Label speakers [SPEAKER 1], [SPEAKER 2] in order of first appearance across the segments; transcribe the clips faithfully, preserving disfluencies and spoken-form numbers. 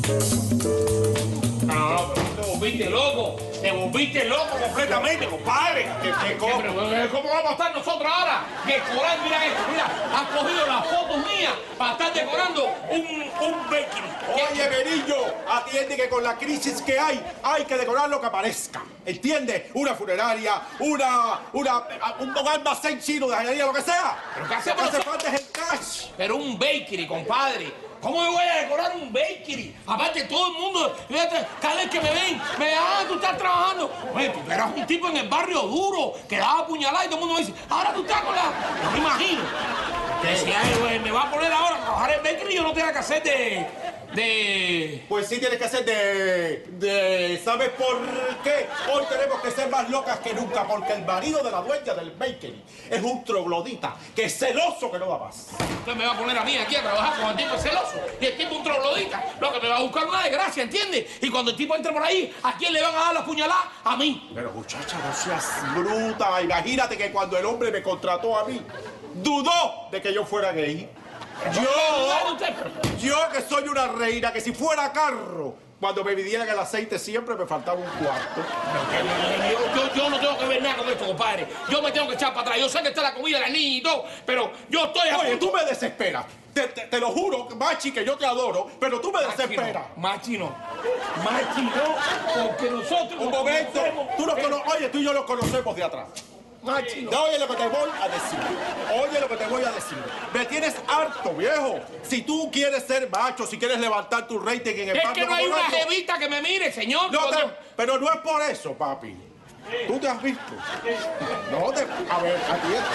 [SPEAKER 1] No, pero te volviste loco. Te volviste loco completamente, compadre. ¿Qué, qué, ¿Cómo? ¿Cómo vamos a estar nosotros ahora? Decorando, mira esto, mira. Has cogido las fotos mías para estar decorando un, un bakery.
[SPEAKER 2] Oye, Berillo, atiende que con la crisis que hay, hay que decorar lo que aparezca. ¿Entiendes? Una funeraria, una, una, un, un almacén chino de joyería, lo que sea.
[SPEAKER 1] ¿Pero qué hacemos?
[SPEAKER 2] Lo que hace falta es el cash.
[SPEAKER 1] Pero un bakery, compadre. ¿Cómo me voy a decorar un bakery? Aparte, todo el mundo, fíjate, cada vez que me ven, me ven, ah, tú estás trabajando. Oye, tú eras un tipo en el barrio duro, que daba puñalada y todo el mundo me dice, ahora tú estás con la... No me imagino. Que si ay, güey, me va a poner ahora a trabajar en bakery y yo no tenga que hacer de... de...
[SPEAKER 2] Pues sí tienes que hacer de... de... ¿Sabes por qué? Hoy tenemos que ser más locas que nunca, porque el marido de la dueña del bakery es un troglodita, que es celoso que no da más.
[SPEAKER 1] Usted me va a poner a mí aquí a trabajar con el tipo celoso y el tipo un troglodita. Lo que me va a buscar una desgracia, ¿entiendes? Y cuando el tipo entre por ahí, ¿a quién le van a dar la puñalada? A mí.
[SPEAKER 2] Pero muchacha, no seas bruta. Imagínate que cuando el hombre me contrató a mí, dudó de que yo fuera gay. Yo, yo que soy una reina, que si fuera carro, cuando me midieran el aceite siempre me faltaba un cuarto.
[SPEAKER 1] Yo, yo, yo no tengo que ver nada con esto, compadre. Yo me tengo que echar para atrás. Yo sé que está la comida de la niña y todo, pero yo estoy... A
[SPEAKER 2] Oye,
[SPEAKER 1] punto...
[SPEAKER 2] tú me desesperas. Te, te, te lo juro, Machi, que yo te adoro, pero tú me desesperas.
[SPEAKER 1] Machi no. Machi no, porque nosotros...
[SPEAKER 2] Un momento. Tú nos cono... Oye, tú y yo los conocemos de atrás.
[SPEAKER 1] Machi no.
[SPEAKER 2] No, oye lo que te voy a decir. Oye lo que te voy a decir. Me tienes harto, viejo. Si tú quieres ser macho, si quieres levantar tu rating en el
[SPEAKER 1] Es
[SPEAKER 2] patio
[SPEAKER 1] que no hay
[SPEAKER 2] como
[SPEAKER 1] una
[SPEAKER 2] esto,
[SPEAKER 1] jevita que me mire, señor.
[SPEAKER 2] no te-
[SPEAKER 1] Porque-
[SPEAKER 2] pero no es por eso, papi. ¿Tú te has visto? No te... A ver, atiende.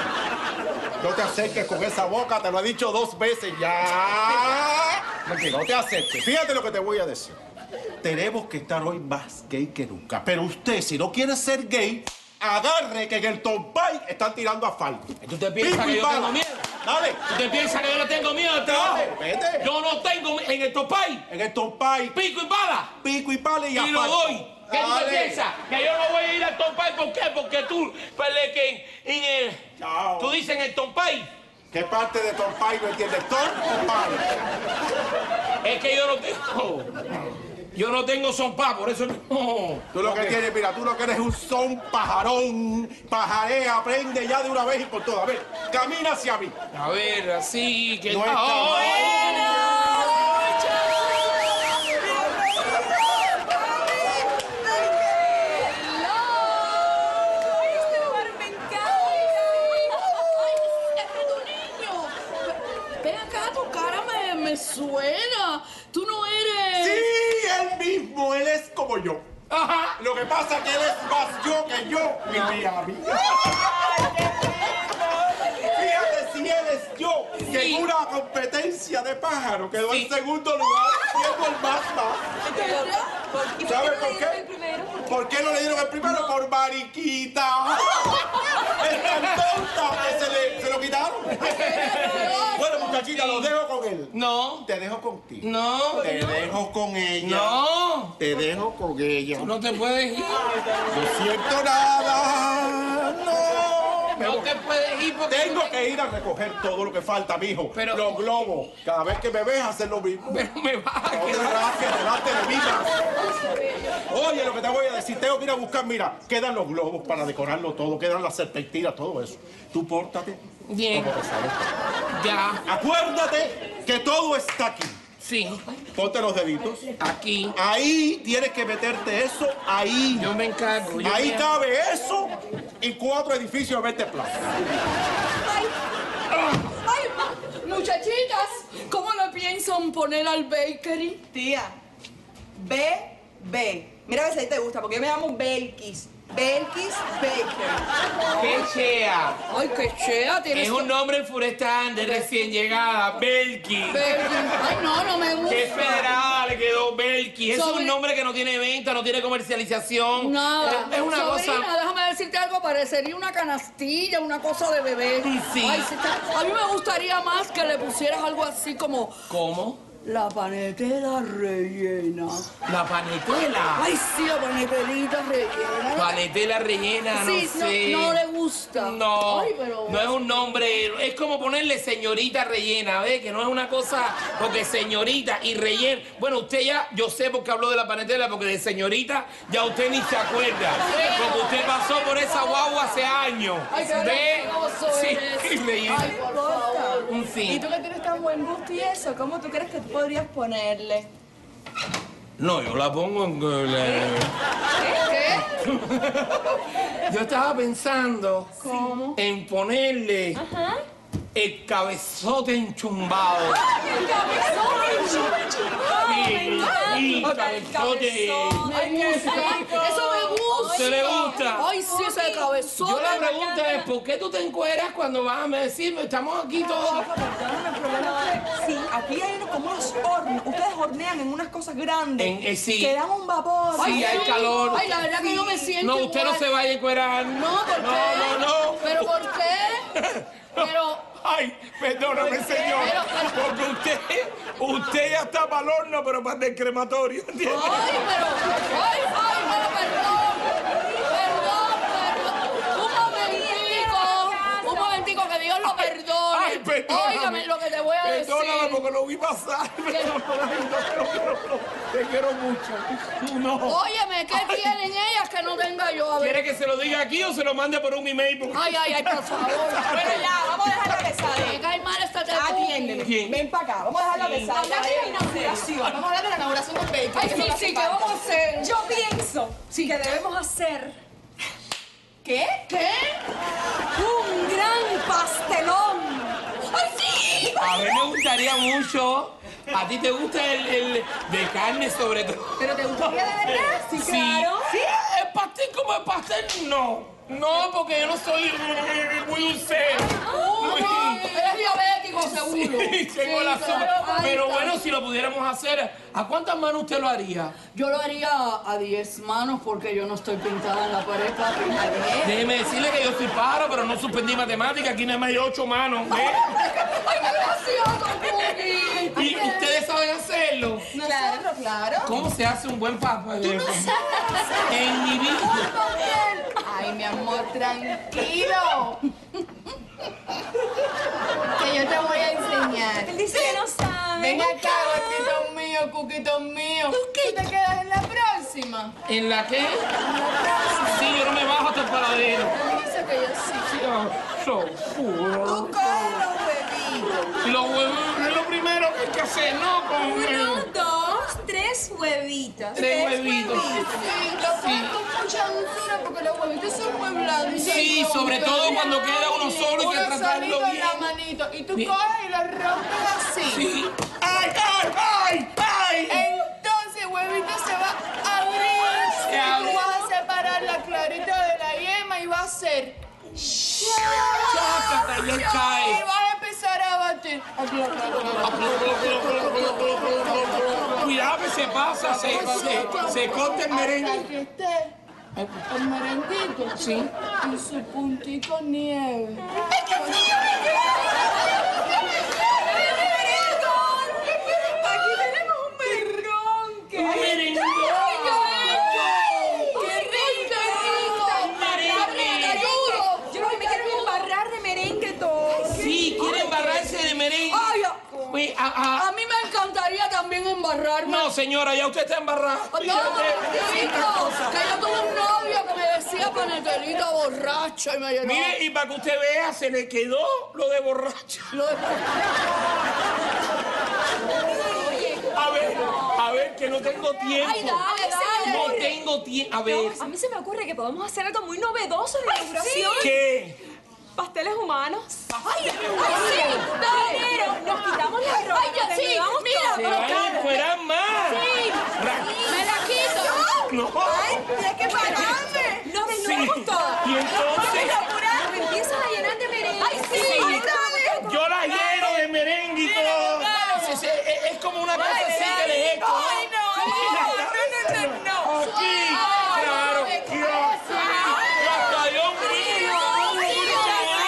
[SPEAKER 2] No te acerques con esa boca, te lo he dicho dos veces ya. No te acerques. Fíjate lo que te voy a decir. Tenemos que estar hoy más gay que nunca. Pero usted, si no quiere ser gay, agarre que en el Tompay están tirando asfalto.
[SPEAKER 1] ¿Tú te piensas
[SPEAKER 2] Pico
[SPEAKER 1] que
[SPEAKER 2] y
[SPEAKER 1] yo
[SPEAKER 2] pala.
[SPEAKER 1] tengo miedo?
[SPEAKER 2] Dale.
[SPEAKER 1] ¿Tú te piensas que yo no tengo miedo al trabajo?
[SPEAKER 2] Dale, vete.
[SPEAKER 1] Yo no tengo en el topay,
[SPEAKER 2] En el Tompay,
[SPEAKER 1] pico y pala.
[SPEAKER 2] pico y pala y
[SPEAKER 1] Y
[SPEAKER 2] asfalto.
[SPEAKER 1] lo doy. ¿Qué tú te
[SPEAKER 2] Dale.
[SPEAKER 1] piensas? Que yo no voy a ir al Tompay. ¿Por qué? Porque tú, pues, le que en el...
[SPEAKER 2] Chao.
[SPEAKER 1] Tú dices en el Tompay.
[SPEAKER 2] ¿Qué parte de Tompay no entiendes? Tompay.
[SPEAKER 1] Es que yo no tengo... Yo no tengo sonpa, por eso no.
[SPEAKER 2] Tú lo que tienes, mira, tú lo que eres un son pajarón. Pajarea, aprende ya de una vez y por todas. A ver, camina hacia mí.
[SPEAKER 1] A ver, así que...
[SPEAKER 2] No es
[SPEAKER 1] ¡Oh,
[SPEAKER 3] Este lugar me encanta. Ay, es tu niño. Ven acá, tu cara me, me suena. Tú no eres...
[SPEAKER 2] Sí, él mismo, él es como yo.
[SPEAKER 1] Ajá.
[SPEAKER 2] Lo que pasa es que él es más yo que yo, mi Miami. Fíjate si él es yo, que
[SPEAKER 1] Sí.
[SPEAKER 2] en una competencia de pájaro quedó
[SPEAKER 1] Sí.
[SPEAKER 2] en segundo lugar, siendo el más más. ¿Sabes por qué? ¿Por qué no le dieron el primero? Por mariquita. Es tan tonta que se, le, se lo quitaron. Bueno, muchachita, lo dejo con él.
[SPEAKER 1] No,
[SPEAKER 2] Te dejo contigo.
[SPEAKER 1] no,
[SPEAKER 2] Te dejo con ella.
[SPEAKER 1] no.
[SPEAKER 2] Te dejo con ella.
[SPEAKER 1] Tú no te puedes ir.
[SPEAKER 2] No siento nada. No. Me
[SPEAKER 1] No
[SPEAKER 2] voy.
[SPEAKER 1] te puedes ir porque...
[SPEAKER 2] Tengo que ir a recoger todo lo que falta, mijo.
[SPEAKER 1] Pero-
[SPEAKER 2] Los globos. Cada vez que me ves, hacer lo mismo.
[SPEAKER 1] Pero me vas a
[SPEAKER 2] No te
[SPEAKER 1] quedar...
[SPEAKER 2] rasques delante de mí. Oye, lo que te voy a decir, tengo que ir a buscar, mira, quedan los globos para decorarlo todo, quedan las serpentinas, todo eso. Tú pórtate.
[SPEAKER 1] Bien.
[SPEAKER 2] como te sabes.
[SPEAKER 1] Ya,
[SPEAKER 2] Acuérdate que todo está aquí.
[SPEAKER 1] sí.
[SPEAKER 2] Ponte los deditos.
[SPEAKER 1] Aquí.
[SPEAKER 2] Ahí tienes que meterte eso, ahí.
[SPEAKER 1] Yo me encargo. Yo
[SPEAKER 2] Ahí
[SPEAKER 1] me-
[SPEAKER 2] cabe eso y cuatro edificios de veinte plazas.
[SPEAKER 3] Ay, ay, muchachitas, ¿cómo le piensan poner al bakery?
[SPEAKER 4] Tía, B B. Mira a ver si a ti te gusta, porque yo me llamo Belkis. Belkis Baker.
[SPEAKER 1] ¡Qué chea!
[SPEAKER 3] Ay, qué chea, tienes
[SPEAKER 1] Es un nombre forestal de recién llegada, Belki.
[SPEAKER 3] bakery. Ay, no, no me gusta.
[SPEAKER 1] ¡Qué federada le quedó Belki! Es
[SPEAKER 3] Sobre-
[SPEAKER 1] un nombre que no tiene venta, no tiene comercialización.
[SPEAKER 3] Nada.
[SPEAKER 1] Es, es una
[SPEAKER 3] Sobrina,
[SPEAKER 1] cosa...
[SPEAKER 3] déjame decirte algo, parecería una canastilla, una cosa de bebé.
[SPEAKER 1] Sí.
[SPEAKER 3] Ay, sí está- A mí me gustaría más que le pusieras algo así como
[SPEAKER 1] ¿Cómo?
[SPEAKER 3] La panetela rellena.
[SPEAKER 1] La panetela.
[SPEAKER 3] Ay, sí, la panetelita rellena.
[SPEAKER 1] Panetela rellena, no
[SPEAKER 3] Sí,
[SPEAKER 1] sé.
[SPEAKER 3] no, no le gusta.
[SPEAKER 1] No,
[SPEAKER 3] Ay, pero...
[SPEAKER 1] no es un nombre, es como ponerle señorita rellena, ¿ves? Que no es una cosa, porque señorita y rellena. Bueno, usted ya, yo sé por qué habló de la panetela, porque de señorita ya usted ni se acuerda. Porque usted pasó por esa guagua hace años.
[SPEAKER 3] Ay, qué
[SPEAKER 1] ¿Ve?
[SPEAKER 3] gracioso
[SPEAKER 1] Sí,
[SPEAKER 3] eres.
[SPEAKER 1] y rellena.
[SPEAKER 3] Ay, por favor.
[SPEAKER 1] Un
[SPEAKER 4] ¿Y
[SPEAKER 1] fin.
[SPEAKER 4] tú que tienes tan buen gusto y eso? ¿Cómo tú crees que tú podrías ponerle?
[SPEAKER 1] No, yo la pongo en...
[SPEAKER 3] ¿Qué?
[SPEAKER 1] Yo estaba pensando
[SPEAKER 4] ¿Cómo?
[SPEAKER 1] en ponerle el cabezote enchumbado.
[SPEAKER 4] ¡El cabezón!
[SPEAKER 1] Sí, sí, cabezote.
[SPEAKER 4] ¡Ay, qué rico!
[SPEAKER 3] Eso me gusta.
[SPEAKER 1] ¿A usted le gusta?
[SPEAKER 3] Ay, sí, ese cabezón.
[SPEAKER 1] Yo la pregunta es, ¿por qué tú te encueras cuando vas a decirme, estamos aquí todos?
[SPEAKER 4] Perdóname, el problema es que sí, aquí hay unos, como unos hornos. Ustedes hornean en unas cosas grandes.
[SPEAKER 1] En- eh, sí.
[SPEAKER 4] Que dan un vapor.
[SPEAKER 1] Sí, hay calor.
[SPEAKER 3] Ay, la verdad que no me siento
[SPEAKER 1] No, usted no
[SPEAKER 3] igual.
[SPEAKER 1] se vaya a encuerar.
[SPEAKER 3] No, ¿por qué?
[SPEAKER 1] No, no, no.
[SPEAKER 3] ¿Pero por qué? Pero...
[SPEAKER 1] Ay, perdóname, señor.
[SPEAKER 3] Pero-
[SPEAKER 1] Porque usted, usted ya está para el horno, pero para el crematorio, ¿entiendes?
[SPEAKER 3] Ay, pero... Ay, ay, no, perdón. Perdón, perdón. Un momentico. Un momentico, que Dios lo perdone.
[SPEAKER 1] Ay, perdóname.
[SPEAKER 3] Óigame lo que te voy a decir.
[SPEAKER 1] Perdóname porque lo vi pasar. Perdóname, no, no, no, no. Te quiero mucho. No.
[SPEAKER 3] Óyeme, ¿qué tienen ellas que no tenga yo? A ver.
[SPEAKER 1] ¿Quiere que se lo diga aquí o se lo mande por un email? Porque...
[SPEAKER 3] Ay, ay, ay, por favor.
[SPEAKER 4] Bueno, ya, vamos a dejar la pesada.
[SPEAKER 3] Me cae mal esta tepuki.
[SPEAKER 4] Atiéndeme.
[SPEAKER 1] ¿Quién?
[SPEAKER 4] Ven para acá, vamos a dejar la pesada.
[SPEAKER 5] Hablar de la inauguración. Vamos a hablar de la inauguración del bakery.
[SPEAKER 3] Ay,
[SPEAKER 5] Eso
[SPEAKER 3] sí,
[SPEAKER 5] es lo que
[SPEAKER 3] sí, ¿qué
[SPEAKER 5] falta.
[SPEAKER 3] vamos a hacer?
[SPEAKER 4] Yo pienso que debemos hacer
[SPEAKER 5] ¿Qué?
[SPEAKER 3] ¿Qué?
[SPEAKER 4] un gran pastelón.
[SPEAKER 3] ¡Ay, sí!
[SPEAKER 1] A mí me gustaría mucho. ¿A ti te gusta el, el de carne sobre todo?
[SPEAKER 5] ¿Pero te gustaría de verdad?
[SPEAKER 4] Sí,
[SPEAKER 1] Sí.
[SPEAKER 4] claro.
[SPEAKER 1] Sí, el pastel como el pastel, no. No, porque yo no soy muy dulcero. Muy-
[SPEAKER 3] Eres diabético, seguro.
[SPEAKER 1] Sí, tengo la
[SPEAKER 3] Sí,
[SPEAKER 1] azúcar.
[SPEAKER 3] ay,
[SPEAKER 1] Pero
[SPEAKER 3] ay.
[SPEAKER 1] bueno, si lo pudiéramos hacer, ¿a cuántas manos usted lo haría?
[SPEAKER 3] Yo lo haría a diez manos porque yo no estoy pintada en la pared, papi.
[SPEAKER 1] Déjeme decirle que yo soy paro, pero no suspendí matemáticas. Aquí nada más hay ocho manos. ¿Ve?
[SPEAKER 3] ¡Ay, qué gracioso, Cookie!
[SPEAKER 1] ¿Y ustedes saben hacerlo?
[SPEAKER 5] Claro, claro.
[SPEAKER 1] ¿Cómo se hace un buen papa? En mi vida.
[SPEAKER 5] Ay, mi amor, tranquilo. Que yo te voy a enseñar.
[SPEAKER 4] Él dice que no sabe.
[SPEAKER 5] Ven acá, gorditos míos, cuquitos míos. ¿Tú te quedas en la próxima?
[SPEAKER 1] ¿En la qué? Sí, yo no me bajo hasta el paradero.
[SPEAKER 5] Él dice que yo sí.
[SPEAKER 1] Sí, ah, so, puro.
[SPEAKER 4] Tú coges los huevitos.
[SPEAKER 1] Los huevos es lo primero que hay que hacer, ¿no? Con
[SPEAKER 4] Uno,
[SPEAKER 1] el-
[SPEAKER 4] dos, tres huevitos.
[SPEAKER 1] tres huevitos.
[SPEAKER 5] Sí, lo pones con mucha dulzura porque los huevitos son muy blandos.
[SPEAKER 1] Sí, sobre todo cuando queda uno solo y hay que
[SPEAKER 5] Uno
[SPEAKER 1] tratarlo
[SPEAKER 5] solito en
[SPEAKER 1] bien.
[SPEAKER 5] la manito. Y tú
[SPEAKER 1] Bien.
[SPEAKER 5] coges y lo rompes así.
[SPEAKER 1] Sí. ¡Ay, ay, ay, ay!
[SPEAKER 5] Entonces, huevito se va a abrir.
[SPEAKER 1] Se
[SPEAKER 5] Y
[SPEAKER 1] abre.
[SPEAKER 5] tú vas a separar la clarita de la yema y va a ser.
[SPEAKER 1] Chácata, ya
[SPEAKER 5] Y
[SPEAKER 1] cae.
[SPEAKER 5] vas a empezar a batir.
[SPEAKER 1] Cuidado que se pasa, se, se, se corta el
[SPEAKER 5] Hasta
[SPEAKER 1] merengue.
[SPEAKER 5] que esté el merenguito.
[SPEAKER 1] Sí.
[SPEAKER 5] Y su puntico nieve.
[SPEAKER 4] Aquí tenemos un merrón. que-
[SPEAKER 1] Un merengue.
[SPEAKER 3] ¡Qué rico! ¡Merengue! ¡Te ayudo!
[SPEAKER 4] Yo lo que me quiero es embarrar de merengue todo.
[SPEAKER 1] Sí, quiere embarrarse de merengue.
[SPEAKER 3] Ay, a-
[SPEAKER 1] Uy, a- a-
[SPEAKER 3] A mí me encantaría también embarrarme.
[SPEAKER 1] No, señora, ya usted está embarrada.
[SPEAKER 3] No, chico, que yo tuve un novio que me decía panetelita borracha y me llenaba.
[SPEAKER 1] Mire, y para que usted vea, se le quedó lo de borracha.
[SPEAKER 3] Lo de-
[SPEAKER 1] A ver, a ver, que no tengo tiempo.
[SPEAKER 3] Ay, dale, dale.
[SPEAKER 1] No tengo tiempo. A ver,
[SPEAKER 6] A mí se me ocurre que podemos hacer algo muy novedoso de inauguración.
[SPEAKER 1] ¿qué?
[SPEAKER 6] Pasteles humanos.
[SPEAKER 3] ¡Ay, ay, sí! ¡Dale!
[SPEAKER 6] Primero nos quitamos la ropa.
[SPEAKER 3] ¡Ay, ya sí!
[SPEAKER 6] desnudamos
[SPEAKER 3] ¡Mira!
[SPEAKER 1] Se
[SPEAKER 6] todo.
[SPEAKER 1] van a encuerar más.
[SPEAKER 3] ¡Sí!
[SPEAKER 1] Ra-
[SPEAKER 3] ¡Me la quito!
[SPEAKER 1] No.
[SPEAKER 4] Tienes que pararme.
[SPEAKER 6] Nos desnudamos
[SPEAKER 1] Sí.
[SPEAKER 6] todas.
[SPEAKER 1] Y entonces,
[SPEAKER 6] Me empiezas a llenar de merengue.
[SPEAKER 3] ¡Ay, sí!
[SPEAKER 6] Ay,
[SPEAKER 3] ¡Dale!
[SPEAKER 1] yo la lleno de merengue y todo. Sí, sí, es, es como una cosa así que le echo.
[SPEAKER 4] Ay, no, no, no, no, no.
[SPEAKER 1] Aquí, claro. Y así. Y hasta yo mío.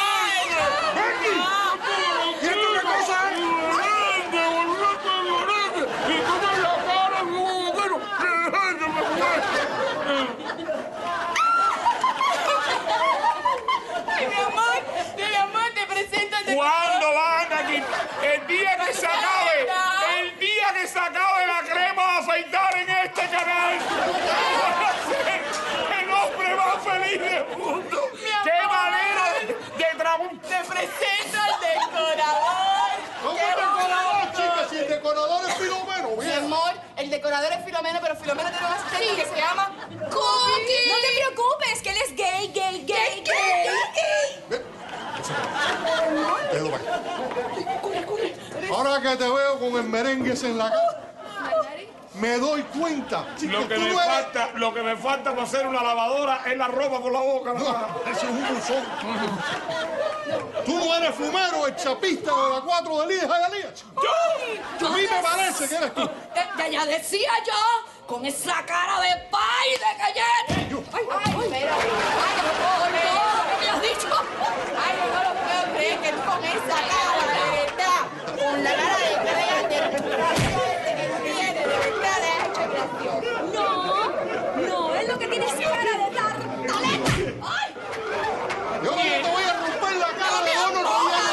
[SPEAKER 1] Aquí. ¿Y esto qué cosa es?
[SPEAKER 5] el decorador es Filomeno, pero Filomeno tiene un asistente que se llama
[SPEAKER 6] Cookie. No te preocupes, que él es gay, gay, gay, gay.
[SPEAKER 2] Pedro, va. Ahora que te veo con el merengue en la cara, me doy cuenta. Chico,
[SPEAKER 1] Lo que,
[SPEAKER 2] tú
[SPEAKER 1] me
[SPEAKER 2] no eres-
[SPEAKER 1] falta, lo que me falta para hacer una lavadora es la ropa por la boca.
[SPEAKER 2] No, eso es un buzón. Tú no eres fumero, el chapista de la cuatro de Lía y Jalía.
[SPEAKER 3] Yo
[SPEAKER 2] A mí me
[SPEAKER 3] des-
[SPEAKER 2] parece que eres tú.
[SPEAKER 3] Eh, ya, ya decía yo, con esa cara de pay de galleta. Ay, ay,
[SPEAKER 5] Espera,
[SPEAKER 3] ay, no, no, ¿qué me has dicho?
[SPEAKER 5] ay, yo no lo puedo creer que tú con esa cara, de verdad, con la cara de creer, de recuperación que tiene, de verdad, le has hecho creación.
[SPEAKER 6] No, no, es lo que tiene es cara de tartaleta. ¡Ay!
[SPEAKER 2] Yo no te voy a romper la cara de mono.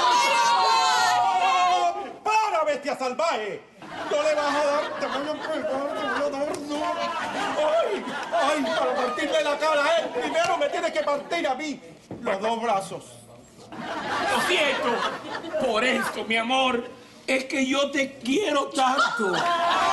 [SPEAKER 2] ¡Para, bestia salvaje! No le vas a dar, te voy a pegar, te voy a dar, no. ¡Ay! ¡Ay! Para partirle la cara a él, primero me tienes que partir a mí los dos brazos.
[SPEAKER 1] Lo siento. Por esto, mi amor, es que yo te quiero tanto.